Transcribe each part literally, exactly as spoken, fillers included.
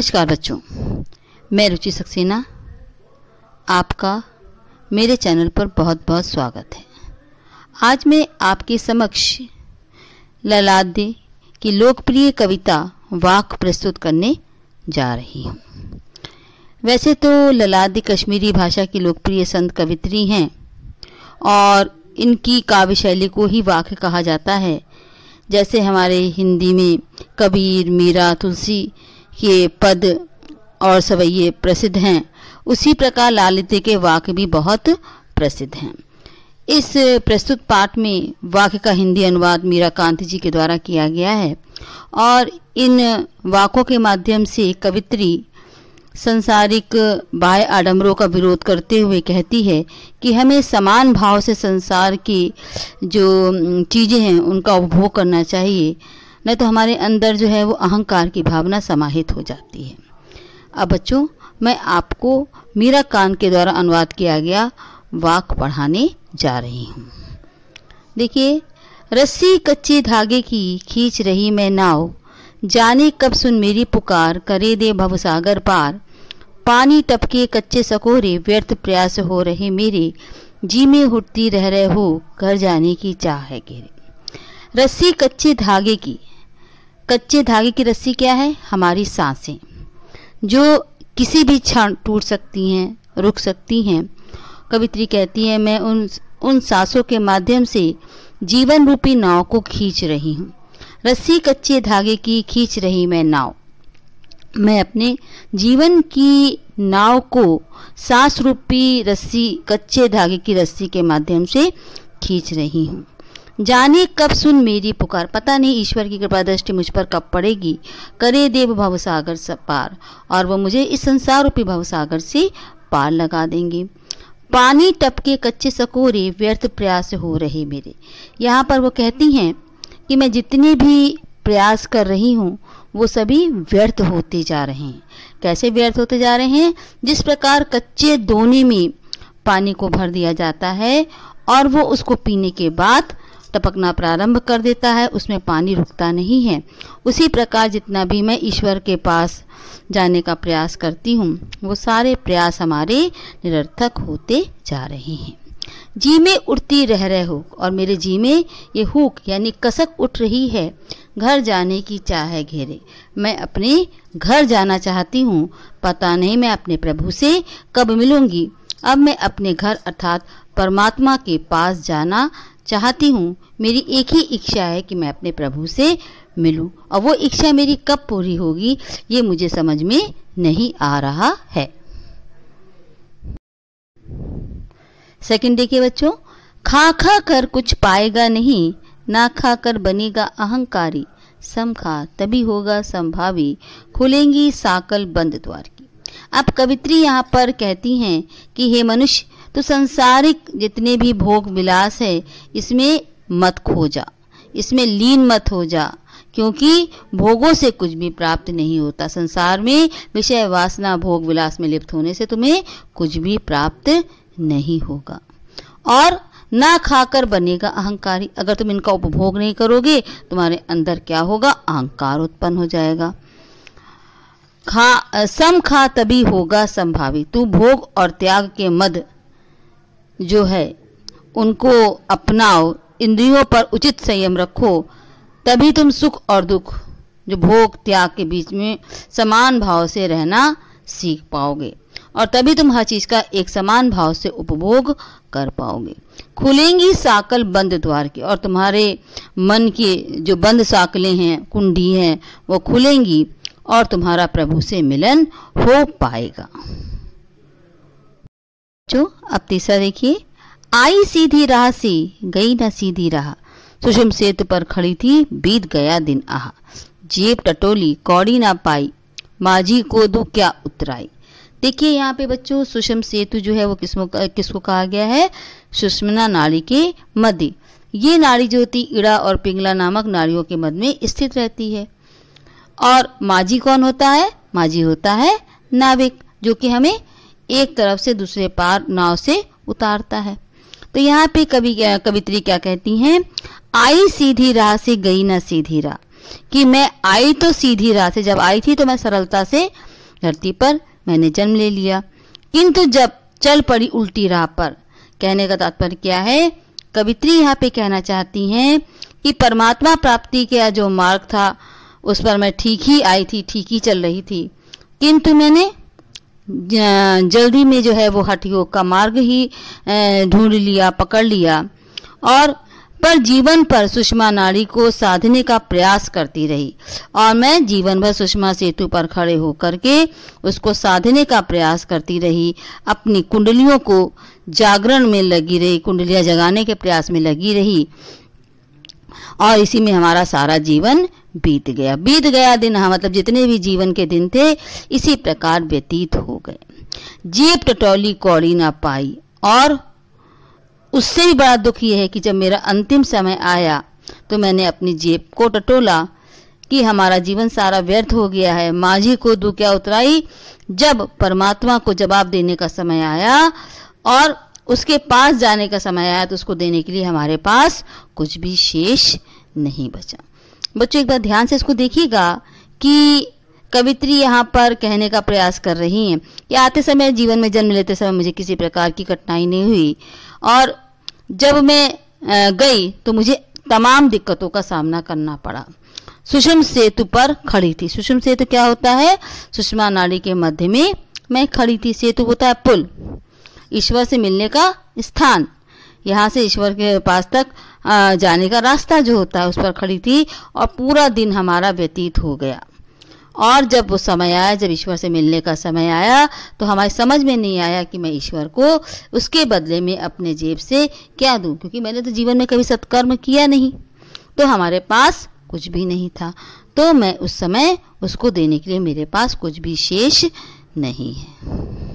नमस्कार बच्चों, मैं रुचि सक्सेना, आपका मेरे चैनल पर बहुत बहुत स्वागत है। आज मैं आपके समक्ष ललादे की लोकप्रिय कविता वाक प्रस्तुत करने जा रही हूँ। वैसे तो ललादे कश्मीरी भाषा की लोकप्रिय संत कवित्री हैं और इनकी काव्य शैली को ही वाक कहा जाता है। जैसे हमारे हिंदी में कबीर, मीरा, तुलसी के पद और सवैये प्रसिद्ध हैं, उसी प्रकार ललादे के वाक्य भी बहुत प्रसिद्ध हैं। इस प्रस्तुत पाठ में वाक्य का हिंदी अनुवाद मीरा कांति जी के द्वारा किया गया है और इन वाक्यों के माध्यम से कवित्री संसारिक बाह्य आडंबरों का विरोध करते हुए कहती है कि हमें समान भाव से संसार की जो चीज़ें हैं उनका उपभोग करना चाहिए, नहीं तो हमारे अंदर जो है वो अहंकार की भावना समाहित हो जाती है। अब बच्चों, मैं आपको मीरा कांत के द्वारा अनुवाद किया गया वाक पढ़ाने जा रही हूँ। देखिए, रस्सी कच्चे धागे की खींच रही मैं नाव, जाने कब सुन मेरी पुकार, करे दे भवसागर पार। पानी टपके कच्चे सकोरे, व्यर्थ प्रयास हो रहे मेरे, जी में हुटती रह रहे हो, घर जाने की चाह है घेरे। रस्सी कच्चे धागे की, कच्चे धागे की रस्सी क्या है? हमारी सांसें, जो किसी भी क्षण टूट सकती हैं, रुक सकती हैं। कवित्री कहती है, मैं उन उन सांसों के माध्यम से जीवन रूपी नाव को खींच रही हूँ। रस्सी कच्चे धागे की खींच रही मैं नाव, मैं अपने जीवन की नाव को सांस रूपी रस्सी, कच्चे धागे की रस्सी के माध्यम से खींच रही हूँ। जाने कब सुन मेरी पुकार, पता नहीं ईश्वर की कृपा दृष्टि मुझ पर कब पड़ेगी, करे देव भवसागर पार, और वो मुझे इस संसार रूपी भवसागर से पार लगा देंगे। पानी टपके कच्चे सकोरे, व्यर्थ प्रयास हो रहे मेरे। यहाँ पर वो कहती हैं कि मैं जितने भी प्रयास कर रही हूँ वो सभी व्यर्थ होते जा रहे हैं। कैसे व्यर्थ होते जा रहे हैं? जिस प्रकार कच्चे दोने में पानी को भर दिया जाता है और वो उसको पीने के बाद टपकना प्रारंभ कर देता है, उसमें पानी रुकता नहीं है। उसी प्रकार जितना भी मैं ईश्वर के पास जाने का प्रयास करती हूँ वो सारे प्रयास हमारे निरर्थक होते जा रहे हैं। जी में उठती रह रहे हो, और मेरे जी में ये हुक यानी कसक उठ रही है, घर जाने की चाह है घेरे। मैं अपने घर जाना चाहती हूँ, पता नहीं मैं अपने प्रभु से कब मिलूंगी। अब मैं अपने घर अर्थात परमात्मा के पास जाना चाहती हूँ। मेरी एक ही इच्छा है कि मैं अपने प्रभु से मिलूं, और वो इच्छा मेरी कब पूरी होगी ये मुझे समझ में नहीं आ रहा है। सेकंड देखिए बच्चों, खा खा कर कुछ पाएगा नहीं, ना खा कर बनेगा अहंकारी। सम खा तभी होगा संभावी, खुलेंगी साकल बंद द्वार की। अब कवित्री यहाँ पर कहती हैं कि हे मनुष्य, तो संसारिक जितने भी भोग विलास है इसमें मत खो जा, इसमें लीन मत हो जा, क्योंकि भोगों से कुछ भी प्राप्त नहीं होता। संसार में विषय वासना भोग विलास में लिप्त होने से तुम्हें कुछ भी प्राप्त नहीं होगा। और ना खाकर बनेगा अहंकारी, अगर तुम इनका उपभोग नहीं करोगे तुम्हारे अंदर क्या होगा? अहंकार उत्पन्न हो जाएगा। खा सम खा तभी होगा संभावी, तू भोग और त्याग के मद जो है उनको अपनाओ, इंद्रियों पर उचित संयम रखो, तभी तुम सुख और दुख जो भोग त्याग के बीच में समान भाव से रहना सीख पाओगे, और तभी तुम हर चीज का एक समान भाव से उपभोग कर पाओगे। खुलेंगी साकल बंद द्वार की, और तुम्हारे मन की जो बंद साकलें हैं, कुंडी हैं, वो खुलेंगी और तुम्हारा प्रभु से मिलन हो पाएगा। जो अब तीसरा देखिए, आई सीधी राह से गई न सीधी राह, सुषम सेतु पर खड़ी थी बीत गया दिन आह। जेब टटोली कौड़ी ना पाई, माझी को दू क्या उतराई। देखिए यहाँ पे बच्चों, सुषम सेतु जो है वो किसको किसको कहा गया है? सुषुम्ना नाड़ी के मध्य। ये नाड़ी जो होती इड़ा और पिंगला नामक नाड़ियों के मध्य में स्थित रहती है। और माझी कौन होता है? माझी होता है नाविक, जो कि हमें एक तरफ से दूसरे पार नाव से उतारता है। तो यहाँ पे कवि कवित्री क्या कहती हैं? आई सीधी राह से गई ना सीधी राह, कि मैं आई तो सीधी राह से, जब आई थी तो मैं सरलता से धरती पर मैंने जन्म ले लिया, किंतु जब चल पड़ी उल्टी राह पर। कहने का तात्पर्य क्या है? कवित्री यहाँ पे कहना चाहती हैं कि परमात्मा प्राप्ति का जो मार्ग था उस पर मैं ठीक ही आई थी, ठीक ही चल रही थी, किंतु मैंने जल्दी में जो है वो हठ योग का मार्ग ही ढूंढ लिया, पकड़ लिया, और पर जीवन पर सुषमा नाड़ी को साधने का प्रयास करती रही। और मैं जीवन भर सुषमा सेतु पर खड़े होकर के उसको साधने का प्रयास करती रही, अपनी कुंडलियों को जागरण में लगी रही, कुंडलियां जगाने के प्रयास में लगी रही, और इसी में हमारा सारा जीवन बीत गया। बीत गया दिन, हाँ, मतलब जितने भी जीवन के दिन थे इसी प्रकार व्यतीत हो गए। जेब टटोली कौड़ी ना पाई, और उससे भी बड़ा दुख यह है कि जब मेरा अंतिम समय आया तो मैंने अपनी जेब को टटोला कि हमारा जीवन सारा व्यर्थ हो गया है। माझी को दू क्या उतराई, जब परमात्मा को जवाब देने का समय आया और उसके पास जाने का समय आया तो उसको देने के लिए हमारे पास कुछ भी शेष नहीं बचा। बच्चों, एक बार ध्यान से इसको देखिएगा कि कवित्री यहाँ पर कहने का प्रयास कर रही हैं कि आते समय, जीवन में जन्म लेते समय मुझे किसी प्रकार की कठिनाई नहीं हुई, और जब मैं गई तो मुझे तमाम दिक्कतों का सामना करना पड़ा। सुषुम्ना सेतु पर खड़ी थी। सुषुम्ना सेतु क्या होता है? सुषमा नाड़ी के मध्य में मैं खड़ी थी। सेतु होता है पुल, ईश्वर से मिलने का स्थान, यहाँ से ईश्वर के पास तक जाने का रास्ता जो होता है उस पर खड़ी थी, और पूरा दिन हमारा व्यतीत हो गया। और जब वो समय आया, जब ईश्वर से मिलने का समय आया, तो हमारी समझ में नहीं आया कि मैं ईश्वर को उसके बदले में अपने जेब से क्या दूं, क्योंकि मैंने तो जीवन में कभी सत्कर्म किया नहीं, तो हमारे पास कुछ भी नहीं था। तो मैं उस समय उसको देने के लिए मेरे पास कुछ भी शेष नहीं है।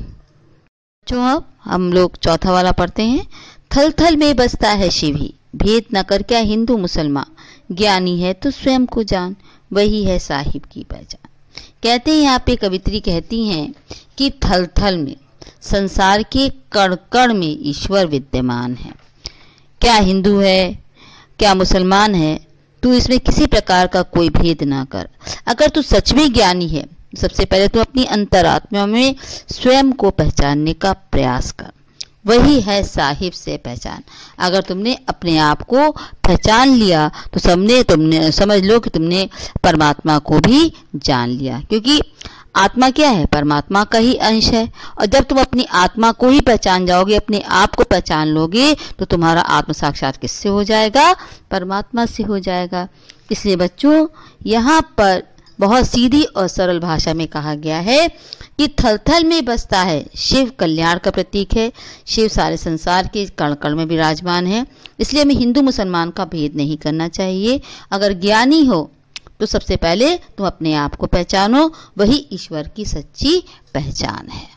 जो अब हम लोग चौथा वाला पढ़ते हैं। थल थल में बसता है शिव ही, भेद न कर क्या हिंदू मुसलमान, ज्ञानी है तो स्वयं को जान, वही है साहिब की पहचान। कहते हैं, यहाँ पे कवित्री कहती हैं कि थल थल में, संसार के कण कण में ईश्वर विद्यमान है। क्या हिंदू है, क्या मुसलमान है, तू इसमें किसी प्रकार का कोई भेद ना कर। अगर तू सच में ज्ञानी है, सबसे पहले तू अपनी अंतरात्मा में स्वयं को पहचानने का प्रयास कर, वही है साहिब से पहचान। अगर तुमने अपने आप को पहचान लिया तो सबने तुमने समझ लो कि तुमने परमात्मा को भी जान लिया, क्योंकि आत्मा क्या है? परमात्मा का ही अंश है। और जब तुम अपनी आत्मा को ही पहचान जाओगे, अपने आप को पहचान लोगे, तो तुम्हारा आत्म साक्षात किससे हो जाएगा? परमात्मा से हो जाएगा। इसलिए बच्चों, यहाँ पर बहुत सीधी और सरल भाषा में कहा गया है कि थल थल में बसता है शिव, कल्याण का प्रतीक है। शिव सारे संसार के कण कण में विराजमान है। इसलिए हमें हिंदू मुसलमान का भेद नहीं करना चाहिए। अगर ज्ञानी हो तो सबसे पहले तुम अपने आप को पहचानो, वही ईश्वर की सच्ची पहचान है।